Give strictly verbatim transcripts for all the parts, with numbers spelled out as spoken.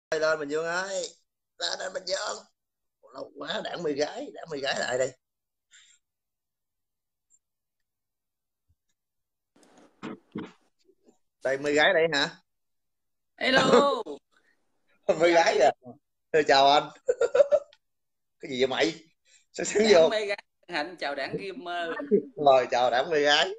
Lên Bình Dương ơi, lên lên Bình Dương. Lâu quá đảng mười gái, đảng mười gái lại đây. Đây mười gái đây hả? Hello. Mười Chào gái Kim. kìa. Thôi, chào anh. Cái gì vậy mày? Sao sáng Đảng vô? mê gái hạnh, chào đảng gamer. Rồi chào đảng mười gái.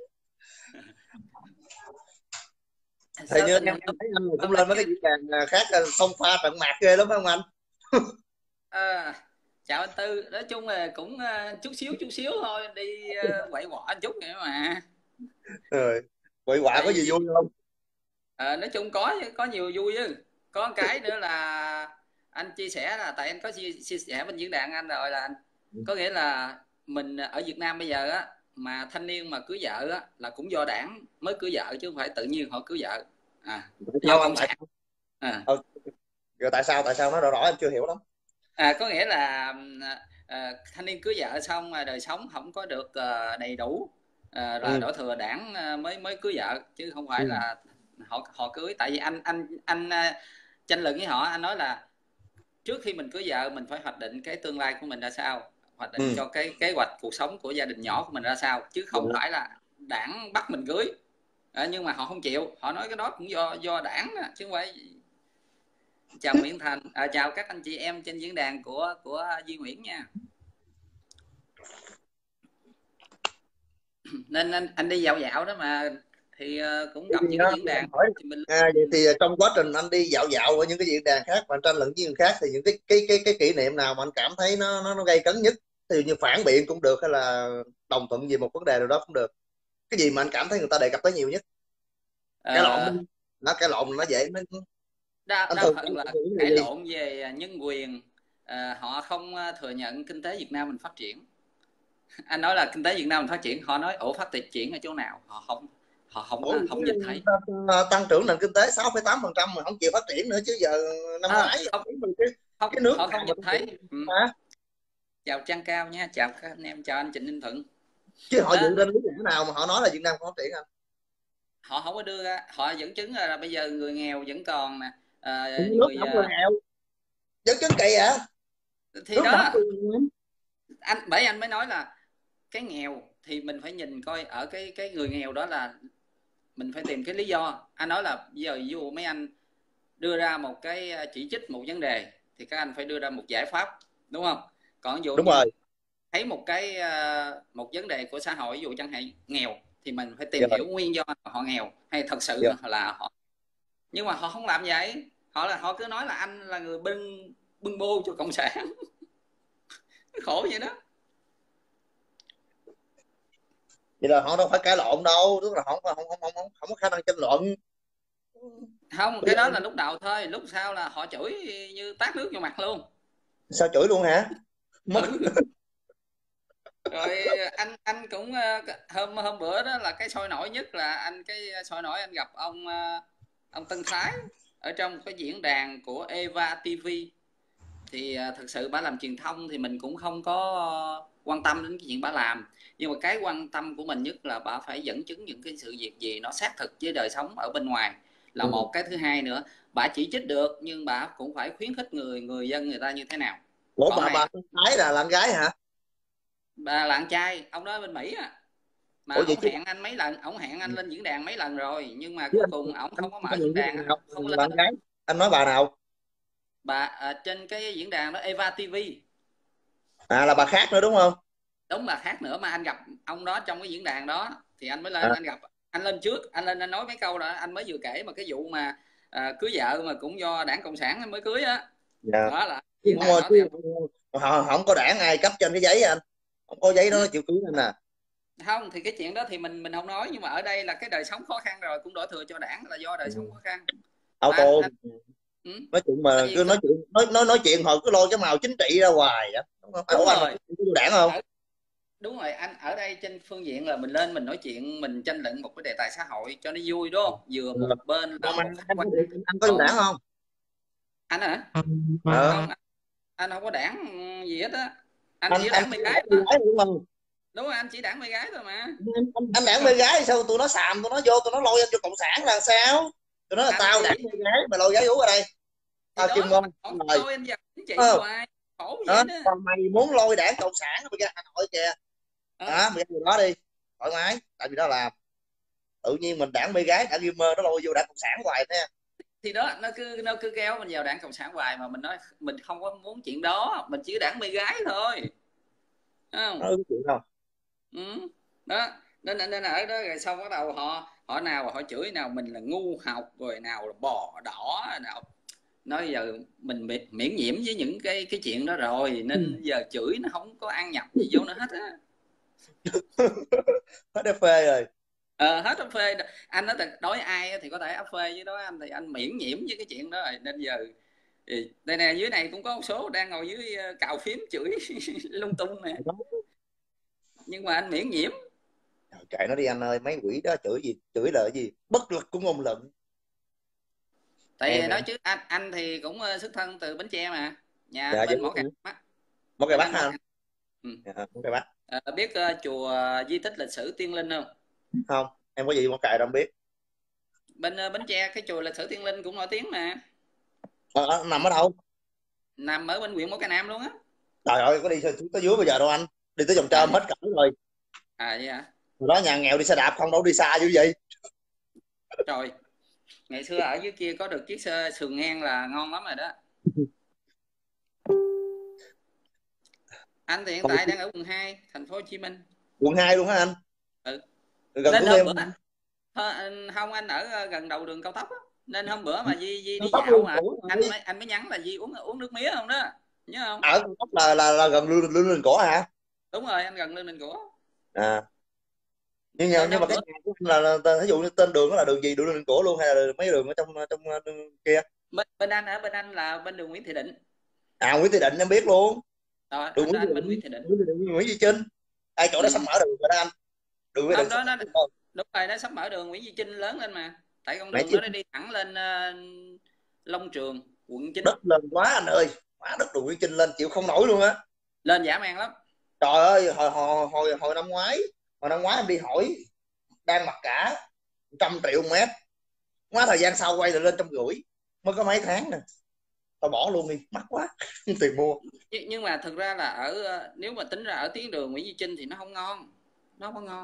Thì Sao như tình em hình em thấy anh cũng hôm nay? lên mấy cái diễn đàn khác, xông pha trận mạc ghê lắm phải không anh? À, chào anh Tư. Nói chung là cũng ờ, chút xíu chút xíu thôi, đi uh, quậy quọ chút vậy mà. Rồi, quậy quạ có Tại gì vì vui không? ờ, nói chung có có nhiều vui chứ. Có một cái nữa là anh chia sẻ, là tại anh có chia, chia sẻ bên diễn đàn anh rồi, là có nghĩa là mình ở Việt Nam bây giờ á, mà thanh niên mà cưới vợ á là cũng do đảng mới cưới vợ, chứ không phải tự nhiên họ cưới vợ. À, Tại do sao anh? cộng Tại sản. sao? À, Ờ, rồi tại sao? Tại sao nó rõ rõ em chưa hiểu lắm. À, có nghĩa là à, thanh niên cưới vợ xong à, đời sống không có được à, đầy đủ, à, là Ừ. đổ thừa đảng à, mới mới cưới vợ, chứ không phải Ừ. là họ họ cưới. Tại vì anh anh anh à, tranh luận với họ, anh nói là trước khi mình cưới vợ mình phải hoạch định cái tương lai của mình ra sao, hoạch định Ừ. cho cái kế hoạch cuộc sống của gia đình nhỏ của mình ra sao, chứ không Dạ. phải là đảng bắt mình cưới. À, nhưng mà họ không chịu, họ nói cái đó cũng do do đảng đó, chứ không phải. Chào Nguyễn Thành, à, chào các anh chị em trên diễn đàn của của Duy Nguyễn nha. Nên anh, anh đi dạo dạo đó mà, thì uh, cũng Vậy gặp thì những á, cái diễn em đàn hỏi, thì mình. à, vậy thì trong quá trình anh đi dạo dạo ở những cái diễn đàn khác và anh tranh luận với người khác thì những cái cái cái cái kỷ niệm nào mà anh cảm thấy nó nó, nó gây cấn nhất, ví như phản biện cũng được hay là đồng thuận về một vấn đề nào đó cũng được, cái gì mà anh cảm thấy người ta đề cập tới nhiều nhất? Cái lộn uh, đi, nó cái lộn nó dễ nó, đa, anh đa thường phần anh là thường nghĩ cãi là gì? lộn về nhân quyền. Uh, họ không thừa nhận kinh tế Việt Nam mình phát triển. Anh nói là kinh tế Việt Nam mình phát triển, họ nói ổ phát triển ở chỗ nào, họ không họ không Ủa, không nhìn thấy. ta, tăng trưởng nền kinh tế sáu phẩy tám phần trăm mà không chịu phát triển nữa chứ giờ năm À, ngoái không, cái không, cái nước họ nào không mà nhìn tăng trưởng thấy. Ừ. hả? Chào Trang Cao nha, chào các anh em, chào anh Trịnh Ninh Thuận. Chứ họ Đó, dựa trên lý lẽ nào mà họ nói là Việt Nam không phát triển anh? họ không có đưa ra, họ dẫn chứng là, là bây giờ người nghèo vẫn còn nè. À, Nước người nào cũng người à, nghèo, dân chính kỳ hả? thì Nước nào đó, cũng người nghèo. anh bởi anh mới nói là cái nghèo thì mình phải nhìn coi ở cái cái người nghèo đó là mình phải tìm cái lý do. Anh nói là giờ ví dụ mấy anh đưa ra một cái chỉ trích một vấn đề thì các anh phải đưa ra một giải pháp, đúng không? Còn ví dụ Đúng như rồi. thấy một cái một vấn đề của xã hội, ví dụ chẳng hạn nghèo, thì mình phải tìm Rồi. hiểu nguyên do họ nghèo hay thật sự Rồi. là họ. Nhưng mà họ không làm vậy, họ là họ cứ nói là anh là người bưng bưng bô cho cộng sản. Khổ vậy đó. Vậy là họ đâu phải cãi lộn đâu, tức là họ không không không không không, không có khả năng tranh luận. Không, Bây cái đó giờ là lúc đầu thôi, lúc sau là họ chửi như tát nước vào mặt luôn. sao chửi luôn hả? Mất. Ừ. Rồi anh anh cũng ờ, hôm hôm bữa đó là cái sôi nổi nhất, là anh cái sôi nổi anh gặp ông ờ, ông Tân Thái ở trong cái diễn đàn của Eva ti vi. Thì ờ, thật sự bà làm truyền thông thì mình cũng không có quan tâm đến cái chuyện bà làm, nhưng mà cái quan tâm của mình nhất là bà phải dẫn chứng những cái sự việc gì nó xác thực với đời sống ở bên ngoài là Ừ. một. Cái thứ hai nữa, bà chỉ trích được nhưng bà cũng phải khuyến khích người người dân người ta như thế nào. Ủa Còn bà này, bà Thái là bạn gái hả? bà là bạn trai ông đó bên Mỹ à, mà Ủa vậy ổng chứ, hẹn anh mấy lần, ổng hẹn anh lên diễn đàn mấy lần rồi, nhưng mà chứ cuối anh cùng ổng anh, không có anh mở có diễn nhận biết đàn bà á, nào ổng không có là lên bạn đó. gái? Anh nói bà nào? Bà à, trên cái diễn đàn đó Eva ti vi. À là bà khác nữa đúng không? Đúng là khác nữa, mà anh gặp ông đó trong cái diễn đàn đó thì anh mới lên, À, anh gặp anh lên trước, anh lên anh nói mấy câu đó, anh mới vừa kể mà cái vụ mà à, cưới vợ mà cũng do đảng cộng sản mới cưới á. dạ. Đó là Chứ diễn không đàn rồi đó chứ thì anh. họ không có đảng ai cấp trên cái giấy anh, không có giấy đó Ừ, nó chịu cưới anh nè. không thì cái chuyện đó thì mình mình không nói, nhưng mà ở đây là cái đời sống khó khăn rồi cũng đổ thừa cho đảng là do đời sống khó khăn. Mà anh, Auto. anh ừ, Nói chuyện tại mà vì cứ nói chuyện, nói nói nói chuyện hồi cứ lôi cái màu chính trị ra hoài vậy đúng không? Ủa đúng anh là rồi. có đảng không? Ở, đúng rồi, anh ở đây trên phương diện là mình lên mình nói chuyện, mình tranh luận một cái đề tài xã hội cho nó vui, đúng không? Vừa Ừ. một bên là Mà một anh, khách anh, quan. anh, anh có vô đảng Còn không? anh hả? Ờ. Không, anh không có đảng gì hết á. Anh anh chỉ anh đảng chỉ mê là gái đảng thôi. con gái đúng không? Đúng rồi, anh chỉ đảng mê gái thôi mà. Anh, anh đảng mê gái sao tụi nó xàm, tụi nó vô tụi nó lôi anh cho cộng sản là sao? Tụi nó là Anh tao đảng thì mê gái mà lôi gái gú ở đây. thì à, Kim đó Ngân họ rồi tôi anh giật chính trị ờ, hoài khổ đó. vậy đó. Còn mày muốn lôi đảng cộng sản mày ra Hà Nội kìa, Ờ, đó mày ra điều đó đi thoải mái, tại vì đó là tự nhiên mình đảng mê gái đảng gamer nó lôi vô đảng cộng sản hoài nè. thì đó nó cứ nó cứ kéo mình vào đảng cộng sản hoài mà mình nói mình không có muốn chuyện đó, mình chỉ đảng mê gái thôi, không? Nó có chuyện không. Ừ. Đó nên nên nên là ở đó rồi xong bắt đầu họ họ nào họ chửi nào mình là ngu học rồi nào là bò đỏ nào, nói giờ mình bị miễn nhiễm với những cái cái chuyện đó rồi nên giờ chửi nó không có ăn nhập gì vô nữa hết á. Hết đế phê rồi. Ờ, hết áp phê. Anh nói là đối ai thì có thể áp phê, với đối anh thì anh miễn nhiễm với cái chuyện đó rồi nên giờ thì đây nè, dưới này cũng có một số đang ngồi dưới ờ, cào phím chửi lung tung nè, nhưng mà anh miễn nhiễm. Trời, kệ nó đi anh ơi, mấy quỷ đó chửi gì chửi là gì, bất lực của ngôn luận. Tại vì Em nói em chứ anh anh thì cũng ờ, xuất thân từ Bến Tre mà, nhà dạ bên vậy Mỏ Cày Bắc, một cái ở bắt bên Mỏ ha. Cày. Ừ. Dạ, một cái bắt. Ờ, biết ờ, chùa ờ, di tích lịch sử Tiên Linh không? Không, em có gì một cài đâu không biết. Bên ờ, Bến Tre cái chùa lịch sử Tiên Linh cũng nổi tiếng mà, Ờ, ờ, nằm ở đâu. nằm ở bên huyện Mỏ Cày Nam luôn á. Trời ơi có đi xuống tới dưới bây giờ đâu anh, đi tới vòng À, trơm hết cỡ rồi. à vậy hả? Hồi đó nhà nghèo đi xe đạp không đâu đi xa như vậy. Trời, ngày xưa ở dưới kia có được chiếc xe sườn ngang là ngon lắm rồi đó. Anh thì hiện tại đang ở quận hai thành phố Hồ Chí Minh. Quận hai luôn hả anh. Ừ. Gần Nên Thủ hôm Thiêm. bữa không, anh ở ờ, gần đầu đường cao tốc á, nên hôm bữa mà Di Di Cao đi tốc dạo luôn mà cũ anh rồi. mới anh mới nhắn là Di uống uống nước mía không đó, nhớ không? Ở cao tốc là là, là gần lương lương lên cổ hả. Đúng rồi, anh gần lên mình của. À nhưng nhưng Nên nhưng mà hôm cái bữa nhà của anh là, là, là ví dụ như tên đường đó là đường gì, đường lên cổ luôn hay là mấy đường ở trong trong, trong kia. bên, bên anh ở bên anh là bên đường Nguyễn Thị Định. À Nguyễn Thị Định em biết luôn. Rồi Đường anh Nguyễn Thị anh bên Nguyễn Định, Thị Định. Nguyễn Thị Định, Nguyễn Duy Trinh. Ai chỗ đó sắp Ừ. mở đường rồi đó anh. Đường Nguyễn Thị Không, Định sắp đó mở nó đường rồi. đúng rồi, nó sắp mở đường Nguyễn Duy Trinh lớn lên mà, tại con Mẹ đường chi đó nó đi thẳng lên uh, Long Trường quận chín. đất lên quá anh ơi, quá đất đường Nguyễn Trinh lên chịu không nổi luôn á. Lên dã man lắm. Trời ơi hồi hồi hồi hồi năm ngoái, hồi năm ngoái em đi hỏi đang mặc cả trăm triệu mét, quá thời gian sau quay lại lên trăm rưỡi, mới có mấy tháng nè, tao bỏ luôn đi mắc quá tiền mua. nhưng, nhưng mà thực ra là ở ờ, nếu mà tính ra ở tuyến đường Nguyễn Duy Trinh thì nó không ngon, nó không có ngon.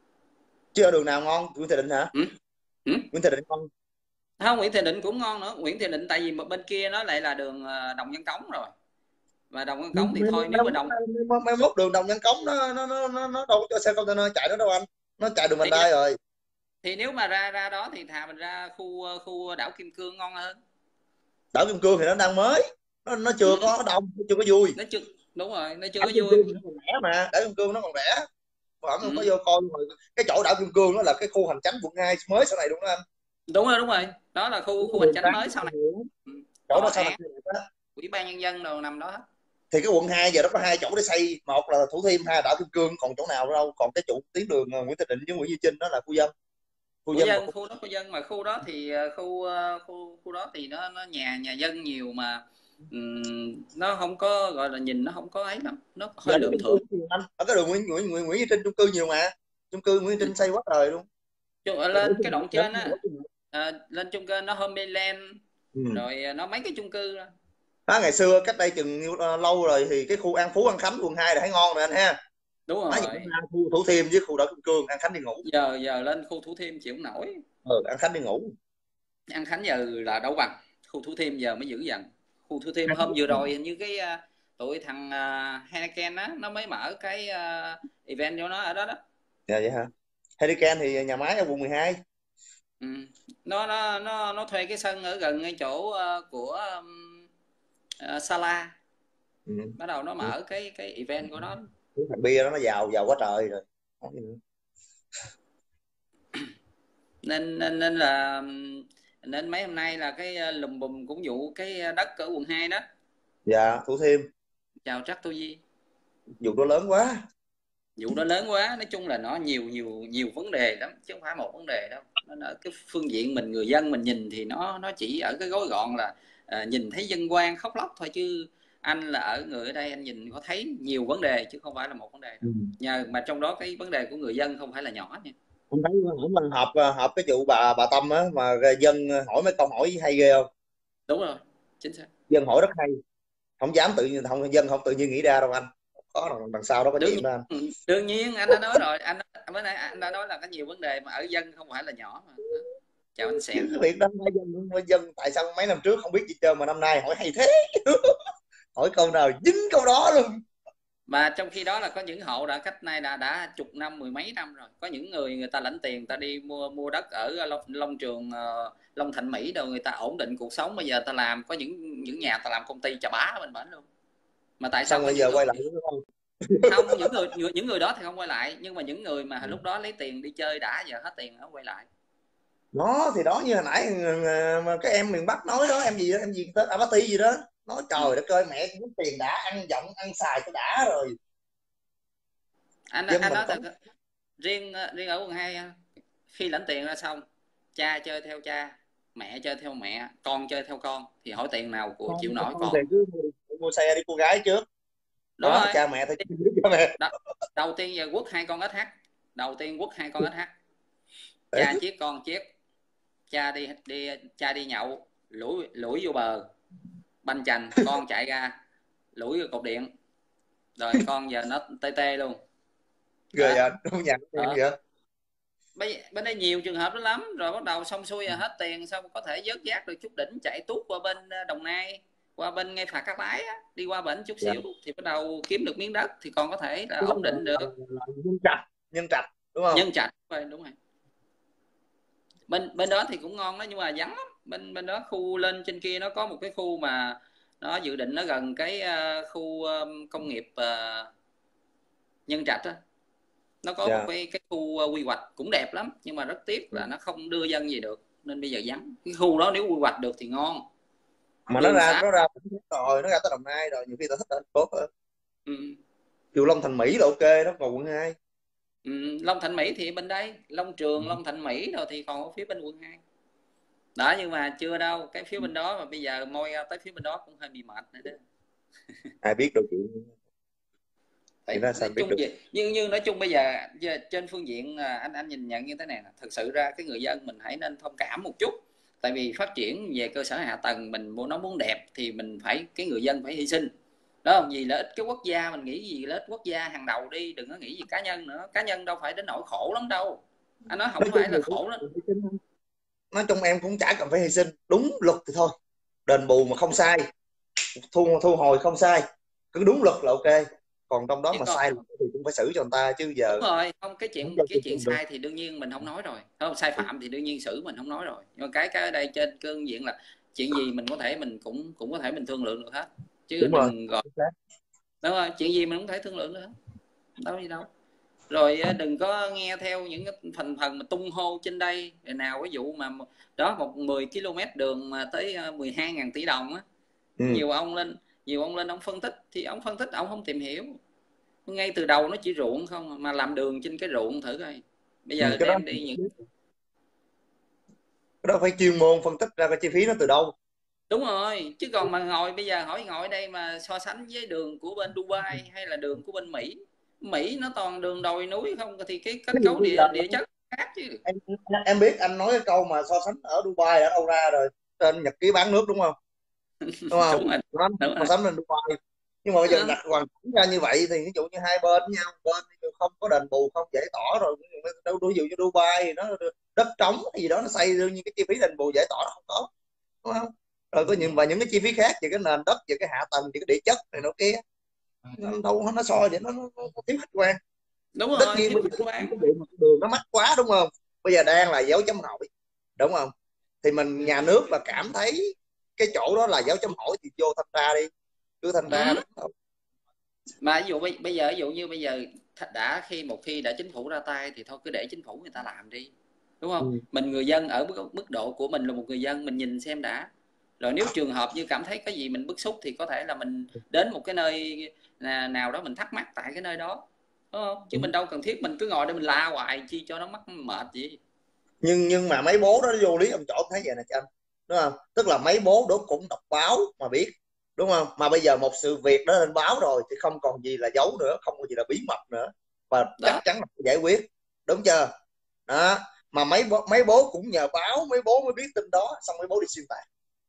Chứ ở đường nào ngon, Nguyễn Thị Định hả. Ừ? Ừ? Nguyễn Thị Định ngon. Không, Nguyễn Thị Định cũng ngon nữa. Nguyễn Thị Định tại vì bên kia nó lại là đường ờ, Đồng Văn Cống rồi, và Đồng Văn Cống thì Mai thôi, nếu mà Đồng mai- mai mốt đường Đồng Nhân Cống nó nó nó nó nó đâu có cho xe container chạy nữa đâu anh, nó chạy đường vành thì đai rồi. thì nếu mà ra ra đó thì thà mình ra khu ờ, khu đảo Kim Cương ngon hơn. Đảo Kim Cương thì nó đang mới, nó nó chưa Ừ, có đông, nó chưa có vui. nó chưa, đúng rồi, nó chưa Đảo có Kim vui. Cương nó còn rẻ mà, đảo Kim Cương nó còn rẻ. Mà ổng không có Ừ, vô coi rồi. Cái chỗ đảo Kim Cương đó là cái khu hành chánh quận hai mới sau này đúng không anh. đúng rồi, đúng rồi, đó là khu khu hành Đường chánh sáng mới sau này. Ừ. chỗ đó Tòa sau này án, đó. ủy ban nhân dân đồ nằm đó hết. Thì cái quận hai giờ nó có hai chỗ để xây, một là Thủ Thiêm, hai là đảo Kim Cương, còn chỗ nào đâu. Còn cái chủ tuyến đường Nguyễn Thị Định với Nguyễn Duy Trinh đó là khu dân, khu Của dân và dân, khu. khu đó của dân, mà khu đó thì ờ, khu ờ, khu khu đó thì nó nó nhà nhà dân nhiều mà. Ừm, nó không có gọi là nhìn nó không có ấy lắm, nó Dạ, hơi ở lượm chung cư thượm. nhiều anh, ở cái đường Nguyễn Nguyễn Nguyễn Nguyễn Duy Trinh chung cư nhiều mà, chung cư Nguyễn Duy Trinh xây quá trời luôn. Chung- ở Rồi đổ lên cái chung đoạn đổ trên chung á, đổ chung. ờ, lên chung cư nó Homeland, Ừ. rồi ờ, nó mấy cái chung cư đó. Đó, ngày xưa cách đây chừng nhiêu- ờ, lâu rồi thì cái khu An Phú An Khánh quận hai là thấy ngon rồi anh ha. Đúng Nói gì rồi, ra khu Thủ Thiêm với khu đảo Kim Cương, An Khánh đi ngủ. giờ giờ lên khu Thủ Thiêm chịu không nổi. Ừ, An Khánh đi ngủ. An Khánh giờ là đâu bằng khu Thủ Thiêm, giờ mới dữ dằn. Khu Thủ Thiêm An hôm vừa Phú. rồi hình như cái ờ, tụi thằng uh, Heineken á nó mới mở cái ờ, event cho nó ở đó đó. Dạ vậy hả. Hurricane thì nhà máy ở quận mười hai. Ừ. nó nó nó nó thuê cái sân ở gần ngay chỗ ờ, của um, ờ, Sala, Ừ. bắt đầu nó mở cái cái event của nó. Cái thằng bia đó nó giàu giàu quá trời rồi. Nên nên nên là nên mấy hôm nay là cái ờ, lùm bùm cũng vụ cái đất ở quận hai đó. Dạ Thủ Thiêm. Chào Trắc Tô Di. Vụ đó lớn quá. Vụ đó lớn quá, nói chung là nó nhiều nhiều nhiều vấn đề lắm chứ không phải một vấn đề đâu. Nên ở cái phương diện mình người dân mình nhìn thì nó nó chỉ ở cái gói gọn là à, nhìn thấy dân quan khóc lóc thôi, chứ anh là ở người ở đây anh nhìn có thấy nhiều vấn đề chứ không phải là một vấn đề Ừ. đâu. Nhờ mà trong đó cái vấn đề của người dân không phải là nhỏ nha. Không thấy hôm mình họp họp cái vụ bà bà Tâm á mà dân hỏi mấy câu hỏi hay ghê không. Đúng rồi. chính xác. Dân hỏi rất hay, không dám tự nhiên, không dân không tự nhiên nghĩ ra đâu anh, có đằng, đằng sau đó có Đương chuyện nhiên, đó anh. ừ, đương nhiên anh đã nói rồi, anh mới nãy anh đã nói là có nhiều vấn đề mà ở dân không phải là nhỏ mà. Đó. Chào anh Chứ Sẹn. cái việc đó dân dân tại sao mấy năm trước không biết gì trơn mà năm nay hỏi hay thế. Hỏi câu nào dính câu đó luôn. Mà trong khi đó là có những hộ đã cách nay đã đã chục năm, mười mấy năm rồi, có những người người ta lãnh tiền, người ta đi mua mua đất ở Long, Long Trường, uh, Long Thạnh Mỹ đâu, người ta ổn định cuộc sống, bây giờ ta làm có những những nhà ta làm công ty chà bá bên bển luôn. Mà tại sao Xong có bây những giờ người quay lại đúng không? không, những người, người những người đó thì không quay lại, nhưng mà những người mà lúc đó lấy tiền đi chơi đã, giờ hết tiền nó quay lại. Đó thì đó, như hồi nãy mà cái em miền Bắc nói đó, em gì đó, em gì tên Abati gì đó, nói trời Ừ. đất ơi mẹ cũng tiền đã, ăn giọng ăn xài cho đã rồi. anh Dân anh mình nói có thật, riêng riêng ở quận hai, khi lãnh tiền ra xong, cha chơi theo cha, mẹ chơi theo mẹ, con chơi theo con, thì hỏi tiền nào của con chịu nổi con thì con. cứ mua, mua xe đi cô gái trước Đúng đó, rồi. cha mẹ thì cha mẹ. Đó. Đầu tiên giờ quất hai con ét hát, đầu tiên quất hai con ét hát, cha chiếc con chiếc, cha đi đi cha đi nhậu, lủi lủi vô bờ, banh chành, con chạy ra lủi vô cột điện, rồi con giờ nó tê tê luôn. Rồi Đó. à, trong nhà em Đó. vậy. Bên, bên đây nhiều trường hợp đó lắm, rồi bắt đầu xong xuôi là hết tiền, xong có thể vớt vát được chút đỉnh, chạy tuốt qua bên Đồng Nai, qua bên ngay phà Cát Lái á, đi qua bển chút Dạ. xíu thì bắt đầu kiếm được miếng đất, thì còn có thể là Cái đó ổn là, định là, được. là, là nhân trạch, nhân trạch đúng không? Nhân Trạch, đúng rồi. Bên bên đó thì cũng ngon đó, nhưng mà vắng lắm. Bên bên đó khu lên trên kia nó có một cái khu mà nó dự định nó gần cái uh, khu um, công nghiệp uh, Nhân Trạch á, nó có một Dạ. cái cái khu uh, quy hoạch cũng đẹp lắm, nhưng mà rất tiếc là nó không đưa dân gì được, nên bây giờ vắng. Cái khu đó nếu quy hoạch được thì ngon, Mà nó đường ra xá. nó ra rồi, nó ra tới Đồng Nai rồi, nhiều khi ta thích ở thành phố hơn. Ừ. Dù Long Thành Mỹ là ok đó, còn quận hai. Ừ. Long Thạnh Mỹ thì bên đây, Long Trường, Long Thạnh Mỹ rồi thì còn ở phía bên quận hai đó, nhưng mà chưa đâu, cái phía bên đó mà bây giờ moi ra tới phía bên đó cũng hơi bị mệt nữa đó. Ai biết được chuyện thì Tại ra sao nói biết chung được. gì, nhưng nhưng nói chung bây giờ trên phương diện anh anh nhìn nhận như thế này, thực sự ra cái người dân mình hãy nên thông cảm một chút, tại vì phát triển về cơ sở hạ tầng mình muốn nó muốn đẹp thì mình phải, cái người dân phải hy sinh đó, không vì lợi ích cái quốc gia, mình nghĩ gì lợi ích quốc gia hàng đầu đi, đừng có nghĩ gì cá nhân nữa, cá nhân đâu phải đến nỗi khổ lắm đâu, anh nói Nói không chung phải thì là khổ lắm. nói chung em cũng chả cần phải hy sinh, đúng luật thì thôi, đền bù mà không sai, thu thu hồi không sai, cứ đúng luật là ok. Còn trong đó Chứ mà còn sai thì cũng phải xử cho người ta chứ đúng giờ. rồi, không cái Không chuyện cho cái tôi chuyện tin được. sai thì đương nhiên mình không nói rồi, không sai phạm thì đương nhiên xử mình không nói rồi, nhưng mà cái cái ở đây trên cương diện là chuyện gì mình có thể mình cũng cũng có thể mình thương lượng được hết, chứ Đúng rồi. đừng gọi đúng rồi, chuyện gì mình cũng thể thương lượng được hết, đâu gì đâu. Rồi đừng có nghe theo những cái thành phần mà tung hô trên đây, rồi nào cái vụ mà đó một mười ki lô mét đường mà tới mười hai ngàn tỷ đồng á, Ừ. nhiều ông lên nhiều ông lên ông phân tích, thì ông phân tích ông không tìm hiểu, ngay từ đầu nó chỉ ruộng không mà làm đường trên cái ruộng thử coi, bây Ừ, giờ cái đó đem đi những cái đó phải chuyên môn phân tích ra cái chi phí nó từ đâu. đúng rồi, chứ còn mà ngồi bây giờ hỏi ngồi đây mà so sánh với đường của bên Dubai hay là đường của bên Mỹ, Mỹ nó toàn đường đồi núi không, thì cái kết Ví dụ cấu bây địa giờ địa chất khác chứ. em, em biết anh nói cái câu mà so sánh ở Dubai ở đâu ra rồi, trên nhật ký bán nước đúng không? Đúng không? Đúng rồi, Nó đúng so rồi. sánh lên Dubai, nhưng mà bây giờ đặt hoàn cảnh ra như vậy thì ví dụ như hai bên với nhau, bên không có đền bù không giải tỏa rồi, đâu ví dụ như Dubai thì nó đất trống hay gì đó nó xây, đương nhiên cái chi phí đền bù giải tỏa nó không có, đúng không? Rồi có những và những cái chi phí khác về cái nền đất, về cái hạ tầng, về cái địa chất này nó kia, nó đâu nó soi để nó, nó, nó, nó thiếu khách quan. Đúng Tất rồi, nhiên thiếu bây giờ khách cái, quan. cái đường, đường nó mắc quá đúng không, bây giờ đang là dấu chấm hỏi đúng không, thì mình nhà nước là cảm thấy cái chỗ đó là dấu chấm hỏi thì vô thanh tra đi, cứ thanh tra Ừ. đúng không? Mà ví dụ bây, bây giờ ví dụ như bây giờ đã khi một khi đã chính phủ ra tay thì thôi cứ để chính phủ người ta làm đi, đúng không? Ừ. Mình người dân ở mức, mức độ của mình là một người dân, mình nhìn xem đã, rồi nếu trường hợp như cảm thấy cái gì mình bức xúc thì có thể là mình đến một cái nơi nào đó mình thắc mắc tại cái nơi đó, đúng không? Chứ mình đâu cần thiết mình cứ ngồi đây mình la hoài chi cho nó mắc mệt gì. nhưng nhưng mà mấy bố đó vô lý ông chỗ thấy vậy nè cho anh, đúng không? Tức là mấy bố đó cũng đọc báo mà biết, đúng không? Mà bây giờ một sự việc đó lên báo rồi thì không còn gì là giấu nữa, không còn gì là bí mật nữa, và chắc Đó. chắn là phải giải quyết, đúng chưa? Đó. Mà mấy bố, mấy bố cũng nhờ báo mấy bố mới biết tin đó, xong mấy bố đi xuyên tạc,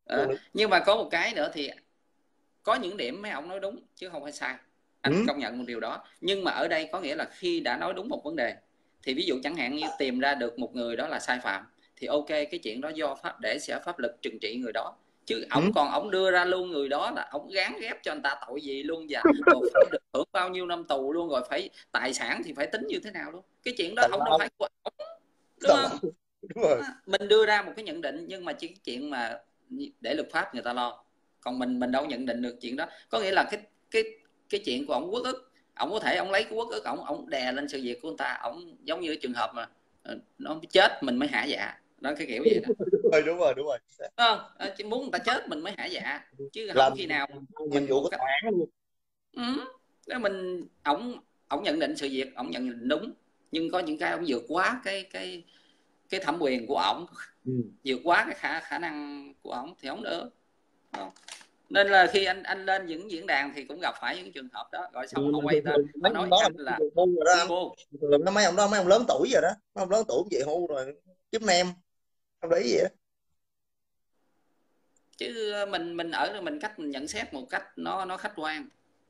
Đó. Nhưng mà có một cái nữa thì có những điểm mấy ông nói đúng chứ không phải sai, anh ừ. công nhận một điều đó. Nhưng mà ở đây có nghĩa là khi đã nói đúng một vấn đề thì ví dụ chẳng hạn như tìm ra được một người đó là sai phạm thì ok, cái chuyện đó do pháp để sẽ pháp lực trừng trị người đó, chứ ổng ừ. còn ổng đưa ra luôn người đó là ổng gán ghép cho anh ta tội gì luôn, và rồi phải được hưởng bao nhiêu năm tù luôn, rồi phải tài sản thì phải tính như thế nào luôn, cái chuyện đó không đâu phải của ổng, đúng không? Đúng rồi. Mình đưa ra một cái nhận định nhưng mà chỉ cái chuyện mà để luật pháp người ta lo, còn mình mình đâu nhận định được chuyện đó. Có nghĩa là cái cái cái chuyện của ổng uất ức, ổng có thể ổng lấy cái uất ức ổng ổng đè lên sự việc của người ta, ổng giống như trường hợp mà nó chết mình mới hả dạ đó, cái kiểu vậy đó. Đúng rồi, đúng rồi, đúng rồi. Không, chỉ muốn người ta chết mình mới hả dạ chứ không làm khi nào nhiệm vụ của tòa án luôn. Ừ. Đó mình ổng ổng nhận định sự việc, ổng nhận định đúng, nhưng có những cái ổng vượt quá cái cái cái thẩm quyền của ổng, ừ. vượt quá cái khả khả năng của ổng thì ổng được. Không? Nên là khi anh anh lên những diễn đàn thì cũng gặp phải những trường hợp đó, rồi xong họ quay tên họ nói anh là vô. Thường nó mấy ông đó mấy ông lớn tuổi rồi đó, mấy ông lớn tuổi vậy hưu rồi kiếm nem không để ý gì đó. Chứ mình mình ở mình cách mình nhận xét một cách nó nó khách quan.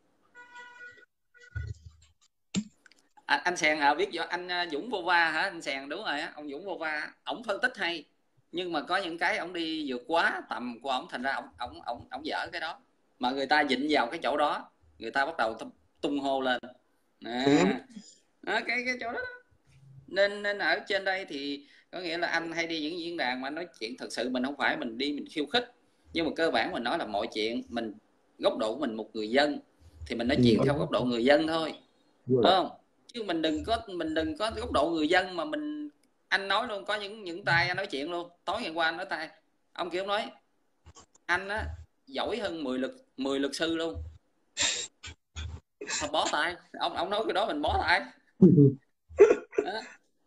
À, anh Sèn à, biết rõ anh Dũng Vova hả? Anh Sèn đúng rồi á, ông Dũng Vova, ổng phân tích hay, nhưng mà có những cái ổng đi vượt quá tầm của ổng, thành ra ổng ổng ổng ổng dở cái đó, mà người ta dịnh vào cái chỗ đó, người ta bắt đầu tung hô lên. À, đó, cái cái chỗ đó, đó. Nên nên ở trên đây thì có nghĩa là anh hay đi những diễn đàn mà nói chuyện thật sự, mình không phải mình đi mình khiêu khích, nhưng mà cơ bản mình nói là mọi chuyện mình góc độ của mình một người dân thì mình nói chuyện ừ. theo góc độ người dân thôi, đúng không? Chứ mình đừng có mình đừng có góc độ người dân mà mình, anh nói luôn, có những những tay anh nói chuyện luôn, tối ngày qua anh nói tay ông kia, ông nói anh á giỏi hơn mười luật mười luật sư luôn, thôi bó tay, ông ông nói cái đó mình bó tay. Đó.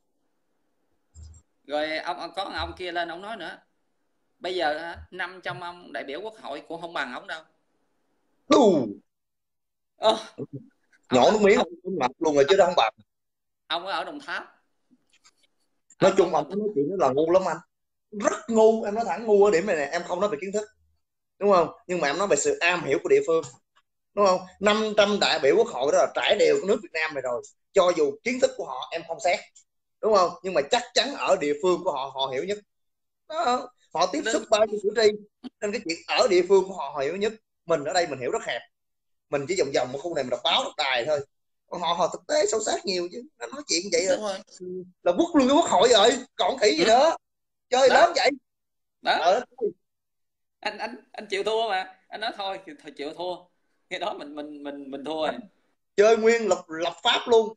Rồi ông, ông có ông kia lên ông nói nữa, bây giờ năm trăm ông đại biểu quốc hội cũng không bằng ông đâu. Đù. Ờ, nhỏ nước miếng mặt luôn rồi chứ đó không bằng. Ông ở Đồng Tháp. Nói chung ông nói chuyện đó là ngu lắm anh, rất ngu, em nói thẳng ngu ở điểm này nè, em không nói về kiến thức đúng không, nhưng mà em nói về sự am hiểu của địa phương đúng không. Năm trăm đại biểu quốc hội đó là trải đều nước Việt Nam này rồi, cho dù kiến thức của họ em không xét đúng không, nhưng mà chắc chắn ở địa phương của họ họ hiểu nhất đó. Họ tiếp xúc bao nhiêu cử tri nên cái chuyện ở địa phương của họ họ hiểu nhất. Mình ở đây mình hiểu rất hẹp, mình chỉ vòng vòng một khu này mình đọc báo đọc đài thôi, còn họ họ thực tế sâu sát nhiều chứ. Nó nói chuyện vậy rồi, rồi là quốc luôn cái quốc hội rồi còn khỉ gì ừ. nữa, chơi đó. Lớn vậy đó. Ờ. anh anh anh chịu thua mà, anh nói thôi thôi chịu thua, cái đó mình mình mình mình thua rồi. Chơi nguyên lập lập pháp luôn,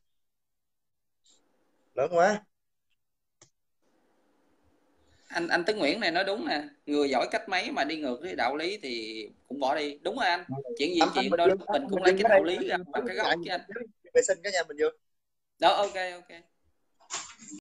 lớn quá. Anh anh Tấn Nguyễn này nói đúng nè, người giỏi cách mấy mà đi ngược với đạo lý thì cũng bỏ đi, đúng rồi anh. Chuyện gì anh, chuyện đó mình, mình cũng lấy cái đạo lý ra làm cái gốc chứ anh. Vệ sinh cái nhà mình vô. Đó, ok ok.